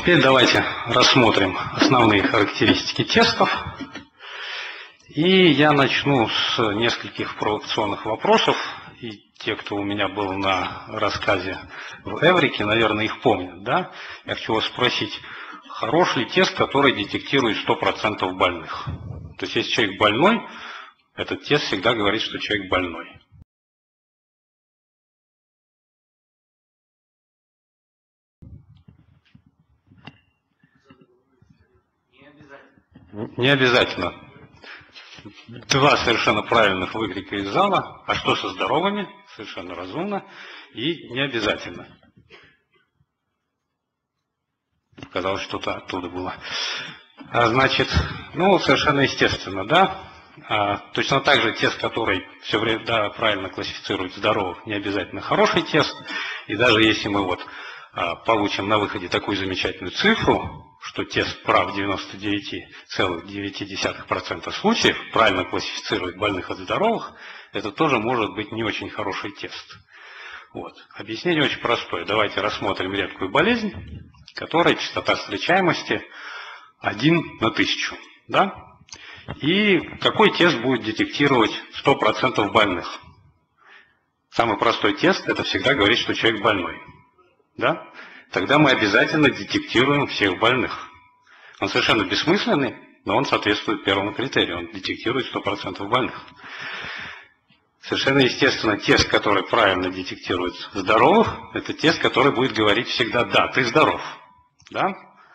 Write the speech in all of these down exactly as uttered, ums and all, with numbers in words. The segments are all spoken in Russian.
теперь давайте рассмотрим основные характеристики тестов. И я начну с нескольких провокационных вопросов. И те, кто у меня был на рассказе в Эврике, наверное, их помнят. Да? Я хочу вас спросить, хорош ли тест, который детектирует сто процентов больных? То есть, если человек больной, этот тест всегда говорит, что человек больной. Не обязательно. Два совершенно правильных выкрика из зала. А что со здоровыми? Совершенно разумно. И не обязательно. Казалось, что-то оттуда было. А, значит, ну, совершенно естественно, да? А, точно так же тест, который все время да, правильно классифицирует здоровых, не обязательно хороший тест. И даже если мы вот а, получим на выходе такую замечательную цифру, что тест прав в девяноста девяти целых девяти десятых процента случаев, правильно классифицирует больных от здоровых, это тоже может быть не очень хороший тест. Вот. Объяснение очень простое. Давайте рассмотрим редкую болезнь, которая частота встречаемости один на тысячу. Да? И какой тест будет детектировать сто процентов больных? Самый простой тест – это всегда говорит, что человек больной. Да? Тогда мы обязательно детектируем всех больных. Он совершенно бессмысленный, но он соответствует первому критерию. Он детектирует сто процентов больных. Совершенно естественно, тест, который правильно детектирует здоровых, это тест, который будет говорить всегда «да, ты здоров». Да?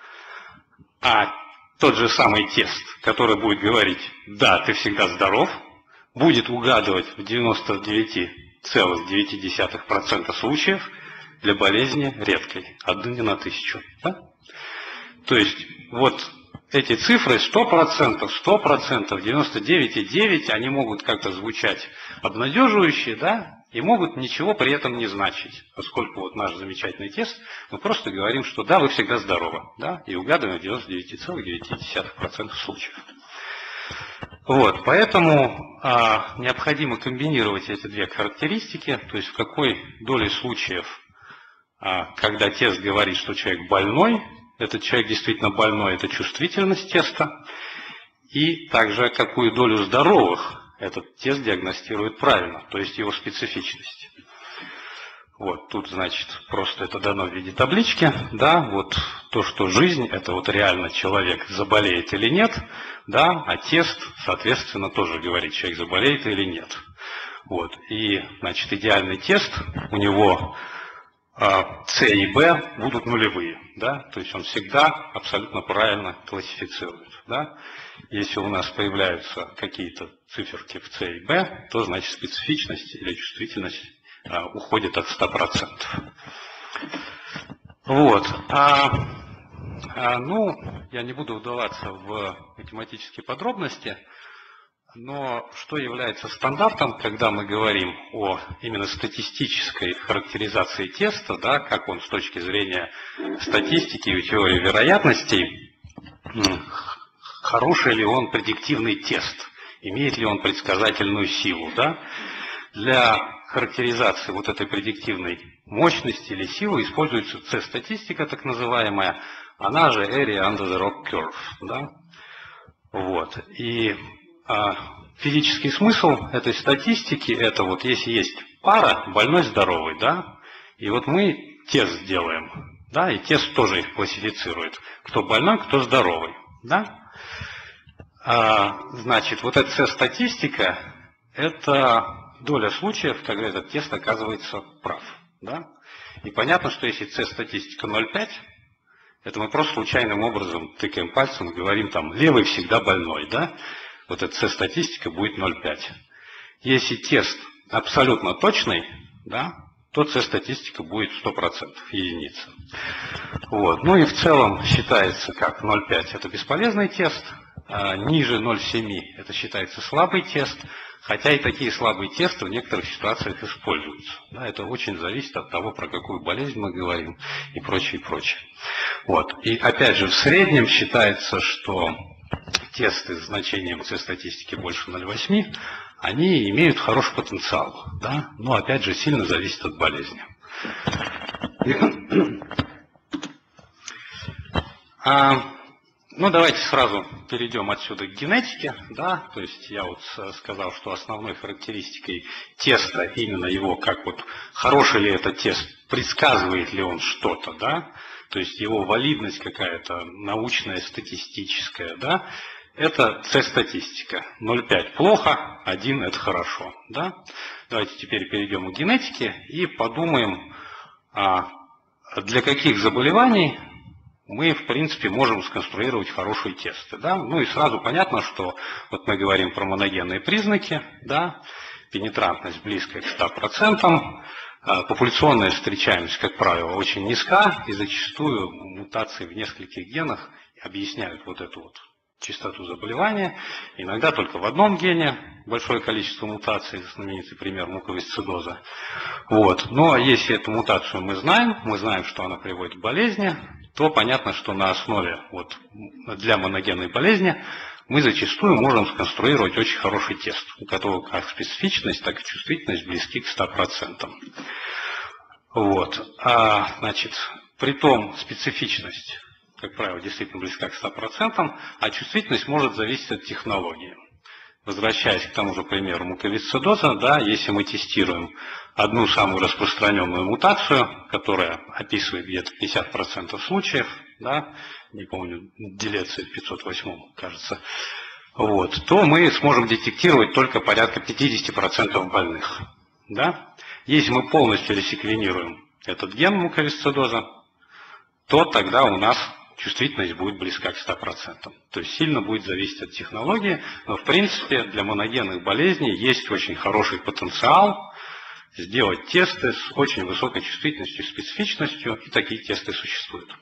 А тот же самый тест, который будет говорить «да, ты всегда здоров», будет угадывать в девяноста девяти целых девяти десятых процента случаев для болезни редкой, одна на тысячу. Да? То есть вот эти цифры сто процентов, сто процентов, девяносто девять и девять процентов, они могут как-то звучать обнадеживающе, да, и могут ничего при этом не значить. Поскольку вот наш замечательный тест, мы просто говорим, что да, вы всегда здоровы, да, и угадываем в девяноста девяти целых девяти десятых процента случаев. Вот, поэтому а, необходимо комбинировать эти две характеристики, то есть в какой доле случаев, а, когда тест говорит, что человек больной, этот человек действительно больной, это чувствительность теста, и также какую долю здоровых этот тест диагностирует правильно, то есть его специфичность. Вот тут, значит, просто это дано в виде таблички, да, вот то, что жизнь, это вот реально человек заболеет или нет, да, а тест, соответственно, тоже говорит, человек заболеет или нет. Вот, и, значит, идеальный тест, у него С и Б будут нулевые, да, то есть он всегда абсолютно правильно классифицирует, да. Если у нас появляются какие-то циферки в С и Б, то значит специфичность или чувствительность а, уходит от ста процентов. Вот, а, а, ну, я не буду вдаваться в математические подробности. Но что является стандартом, когда мы говорим о именно статистической характеризации теста, да, как он с точки зрения статистики и теории вероятностей, хороший ли он предиктивный тест, имеет ли он предсказательную силу. Да? Для характеризации вот этой предиктивной мощности или силы используется С-статистика, так называемая, она же Area Under the Rock Curve. Да? Вот. И физический смысл этой статистики, это вот если есть пара, больной-здоровый, да, и вот мы тест делаем, да, и тест тоже их классифицирует, кто больной, кто здоровый, да. А, значит, вот эта статистика, это доля случаев, когда этот тест оказывается прав, да. И понятно, что если С-статистика ноль целых пять десятых, это мы просто случайным образом тыкаем пальцем и говорим там, левый всегда больной, да. Вот эта С-статистика будет ноль целых пять десятых. Если тест абсолютно точный, да, то С-статистика будет сто процентов, единица. Вот. Ну и в целом считается как ноль целых пять десятых это бесполезный тест, а ниже ноль целых семь десятых это считается слабый тест, хотя и такие слабые тесты в некоторых ситуациях используются. Да, это очень зависит от того, про какую болезнь мы говорим и прочее, и прочее. Вот. И опять же, в среднем считается, что тесты с значением С-статистики больше ноль целых восемь десятых, они имеют хороший потенциал, да? Но опять же сильно зависит от болезни. А, ну, давайте сразу перейдем отсюда к генетике. Да? То есть я вот сказал, что основной характеристикой теста, именно его, как вот хороший ли это тест, предсказывает ли он что-то, да? То есть его валидность какая-то научная, статистическая, да? Это С-статистика. ноль целых пять десятых плохо, один это хорошо. Да? Давайте теперь перейдем к генетике и подумаем, а для каких заболеваний мы, в принципе, можем сконструировать хорошие тесты. Да? Ну и сразу понятно, что вот мы говорим про моногенные признаки, да? Пенетрантность близкая к ста процентам, популяционная встречаемость, как правило, очень низка, и зачастую мутации в нескольких генах объясняют вот эту вот частоту заболевания. Иногда только в одном гене большое количество мутаций, знаменитый пример муковисцидоза. Вот. Ну а если эту мутацию мы знаем, мы знаем, что она приводит к болезни, то понятно, что на основе вот, для моногенной болезни мы зачастую можем сконструировать очень хороший тест, у которого как специфичность, так и чувствительность близки к ста процентам. Вот. А, значит, притом специфичность, как правило, действительно близка к ста процентам, а чувствительность может зависеть от технологии. Возвращаясь к тому же примеру муковисцидоза, да, если мы тестируем одну самую распространенную мутацию, которая описывает где-то пятьдесят процентов случаев, да, не помню, делеция в пятьсот восьмом, кажется, вот, то мы сможем детектировать только порядка пятьдесят процентов больных. Да? Если мы полностью ресеквенируем этот ген муковисцидоза, то тогда у нас чувствительность будет близка к ста процентам. То есть сильно будет зависеть от технологии, но в принципе для моногенных болезней есть очень хороший потенциал сделать тесты с очень высокой чувствительностью и специфичностью, и такие тесты существуют.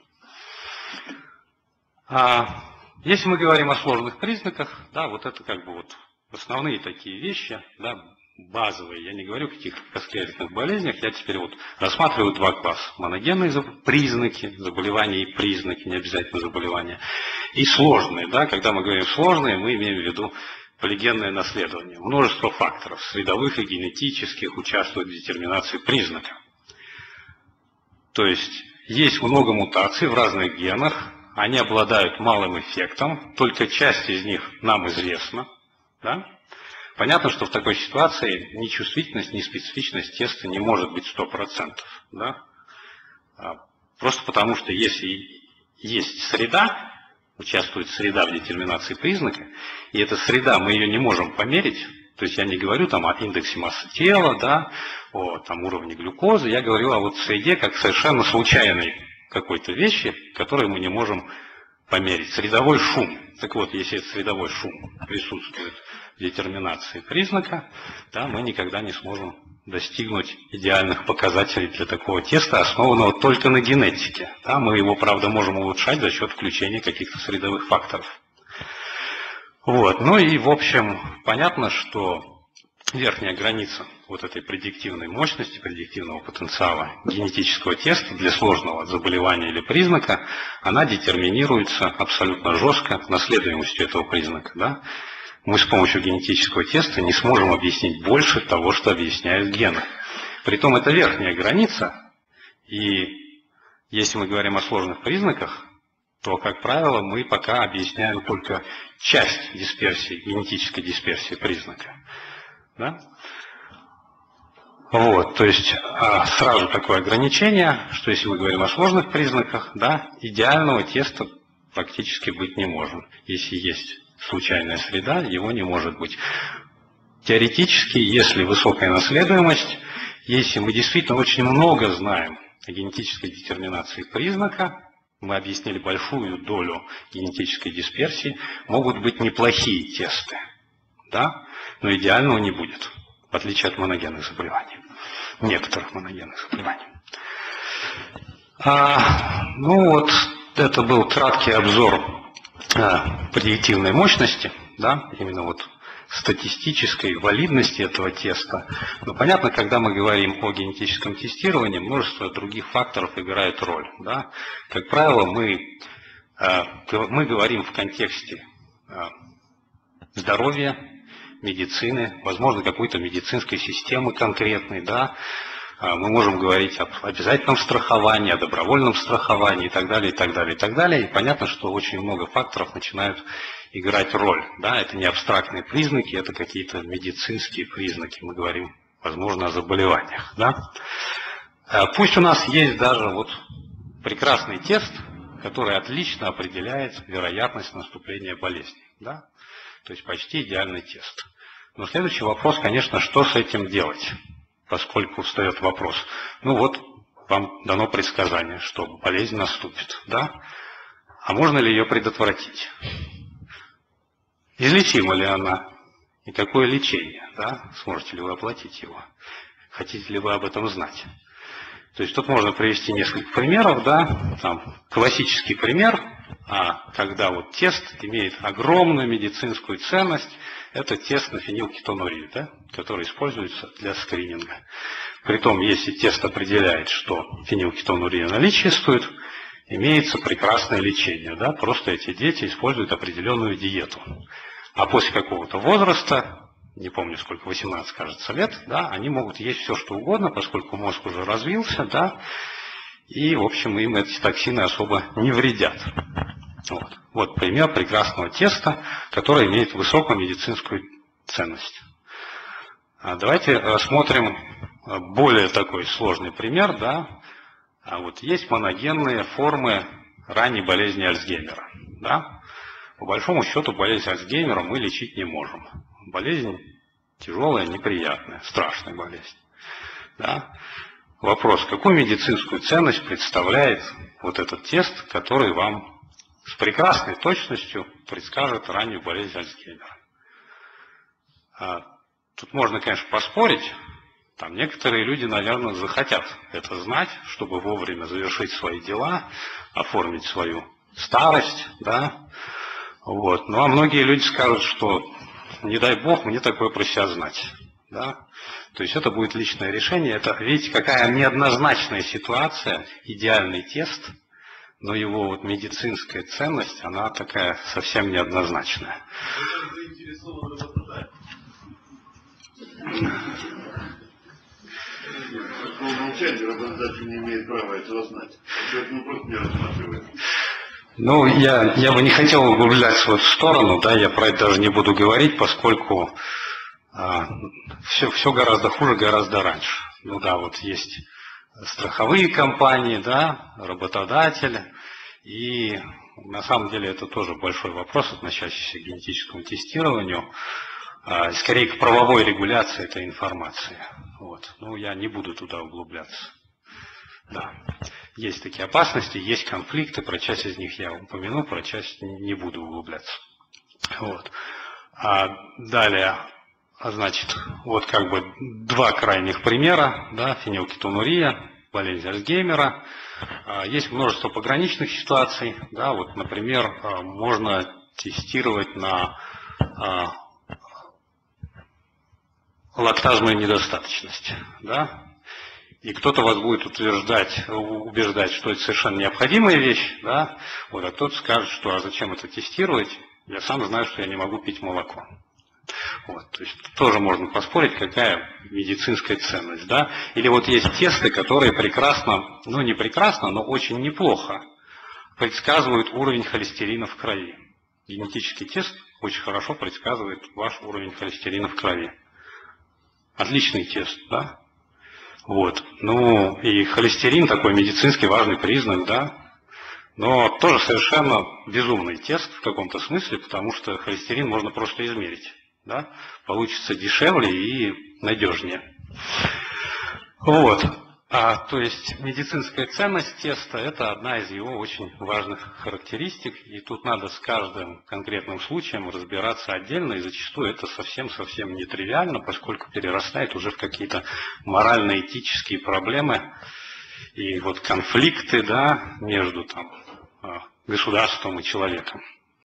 А если мы говорим о сложных признаках, да, вот это как бы вот основные такие вещи, да, базовые, я не говорю о каких-то конкретных болезнях, я теперь вот рассматриваю два класса. Моногенные признаки, заболевания и признаки, не обязательно заболевания, и сложные, да, когда мы говорим сложные, мы имеем в виду полигенное наследование. Множество факторов, средовых и генетических, участвуют в детерминации признака. То есть есть много мутаций в разных генах, они обладают малым эффектом, только часть из них нам известна, да? Понятно, что в такой ситуации ни чувствительность, ни специфичность теста не может быть сто процентов. Да? Просто потому, что если есть среда, участвует среда в детерминации признака, и эта среда, мы ее не можем померить, то есть я не говорю там о индексе массы тела, да, о там, уровне глюкозы, я говорю о вот среде как совершенно случайной какой-то вещи, которую мы не можем померить. Средовой шум. Так вот, если этот средовой шум присутствует в детерминации признака, да, мы никогда не сможем достигнуть идеальных показателей для такого теста, основанного только на генетике. Да, мы его, правда, можем улучшать за счет включения каких-то средовых факторов. Вот. Ну и, в общем, понятно, что верхняя граница вот этой предиктивной мощности, предиктивного потенциала генетического теста для сложного заболевания или признака, она детерминируется абсолютно жестко наследуемостью этого признака. Да? Мы с помощью генетического теста не сможем объяснить больше того, что объясняют гены. Притом это верхняя граница, и если мы говорим о сложных признаках, то, как правило, мы пока объясняем только часть дисперсии, генетической дисперсии признака. Да? Вот, то есть сразу такое ограничение, что если мы говорим о сложных признаках, да, идеального теста практически быть не может. Если есть случайная среда, его не может быть. Теоретически, если высокая наследуемость, если мы действительно очень много знаем о генетической детерминации признака, мы объяснили большую долю генетической дисперсии, могут быть неплохие тесты, да? Но идеального не будет, в отличие от моногенных заболеваний, некоторых моногенных заболеваний. А, ну вот, это был краткий обзор а, предиктивной мощности, да, именно вот статистической валидности этого теста. Но понятно, когда мы говорим о генетическом тестировании, множество других факторов играет роль. Да? Как правило, мы, мы говорим в контексте здоровья, медицины, возможно, какой-то медицинской системы конкретной, да? Мы можем говорить об обязательном страховании, о добровольном страховании и так далее, и так далее, и так далее. И понятно, что очень много факторов начинают играть роль. Да? Это не абстрактные признаки, это какие-то медицинские признаки. Мы говорим, возможно, о заболеваниях. Да? Пусть у нас есть даже вот прекрасный тест, который отлично определяет вероятность наступления болезни. Да? То есть почти идеальный тест. Но следующий вопрос, конечно, что с этим делать? Поскольку встает вопрос, ну вот вам дано предсказание, что болезнь наступит. Да? А можно ли ее предотвратить? Излечима ли она? И какое лечение? Да? Сможете ли вы оплатить его? Хотите ли вы об этом знать? То есть тут можно привести несколько примеров, да, там классический пример, а когда вот тест имеет огромную медицинскую ценность, это тест на фенилкетонурию, да, который используется для скрининга. Притом, если тест определяет, что фенилкетонурия наличествует, имеется прекрасное лечение, да, просто эти дети используют определенную диету. А после какого-то возраста, не помню сколько, восемнадцать, кажется, лет, да, они могут есть все, что угодно, поскольку мозг уже развился, да, и, в общем, им эти токсины особо не вредят. Вот, вот пример прекрасного теста, который имеет высокую медицинскую ценность. А давайте рассмотрим более такой сложный пример, да. А вот есть моногенные формы ранней болезни Альцгеймера, да. По большому счету болезнь Альцгеймера мы лечить не можем. Болезнь тяжелая, неприятная, страшная болезнь. Да? Вопрос, какую медицинскую ценность представляет вот этот тест, который вам с прекрасной точностью предскажет раннюю болезнь Альцгеймера? А, тут можно, конечно, поспорить. Там некоторые люди, наверное, захотят это знать, чтобы вовремя завершить свои дела, оформить свою старость, да. Вот. Ну а многие люди скажут, что не дай бог мне такое про себя знать. Да? То есть это будет личное решение. Это, видите, какая неоднозначная ситуация, идеальный тест, но его вот медицинская ценность, она такая совсем неоднозначная. По умолчанию работодатель не имеет права этого знать. Поэтому просто не рассматривает. Ну, я, я бы не хотел углубляться в эту сторону, да, я про это даже не буду говорить, поскольку а, все, все гораздо хуже, гораздо раньше. Ну да, вот есть страховые компании, да, работодатели, и на самом деле это тоже большой вопрос, относящийся к генетическому тестированию, а, скорее к правовой регуляции этой информации. Вот. Ну, я не буду туда углубляться. Да. Есть такие опасности, есть конфликты, про часть из них я упомяну, про часть не буду углубляться. Вот. А далее, значит, вот как бы два крайних примера, да, фенилкетонурия, болезнь Альцгеймера. Есть множество пограничных ситуаций, да, вот, например, можно тестировать на лактазную недостаточность, да. И кто-то вас будет утверждать, убеждать, что это совершенно необходимая вещь, да, вот, а кто-то скажет, что а зачем это тестировать, я сам знаю, что я не могу пить молоко. Вот, то есть тоже можно поспорить, какая медицинская ценность, да. Или вот есть тесты, которые прекрасно, ну не прекрасно, но очень неплохо предсказывают уровень холестерина в крови. Генетический тест очень хорошо предсказывает ваш уровень холестерина в крови. Отличный тест, да. Вот. Ну, и холестерин такой медицинский важный признак, да, но тоже совершенно безумный тест в каком-то смысле, потому что холестерин можно просто измерить, да, получится дешевле и надежнее. Вот. А, то есть медицинская ценность теста – это одна из его очень важных характеристик, и тут надо с каждым конкретным случаем разбираться отдельно, и зачастую это совсем-совсем нетривиально, поскольку перерастает уже в какие-то морально-этические проблемы и вот конфликты, да, между там, государством и человеком.